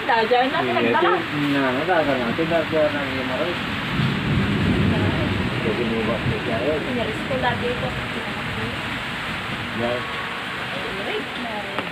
Dahil natin nagdala. Nadagan natin, nadagan natin yung maray. Kasi nubak ko siya yun. Pinaris ko lagi ito. Yes. Ay,